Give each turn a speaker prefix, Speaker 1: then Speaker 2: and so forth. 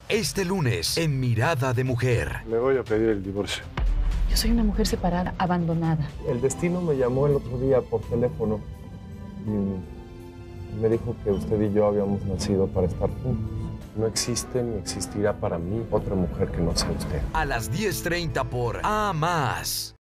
Speaker 1: Este lunes en Mirada de Mujer.
Speaker 2: Le voy a pedir el divorcio.
Speaker 3: Yo soy una mujer separada, abandonada.
Speaker 4: El destino me llamó el otro día por teléfono y me dijo que usted y yo habíamos nacido para estar juntos. No existe ni existirá para mí otra mujer que no sea usted.
Speaker 1: A las 10:30 por A Más.